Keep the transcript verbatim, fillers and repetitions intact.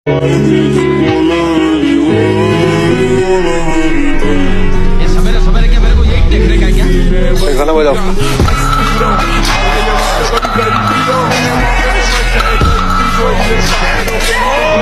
ये सवेरे सवेरे क्या मेरे को यही देखने का क्या? गाना बजाओ।